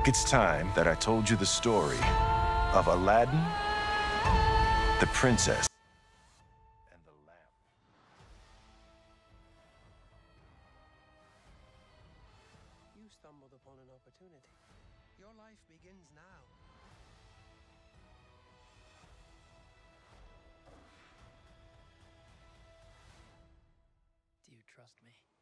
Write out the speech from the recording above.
it's time that I told you the story of Aladdin, the princess, and the lamp. You stumbled upon an opportunity. Your life begins now. Do you trust me?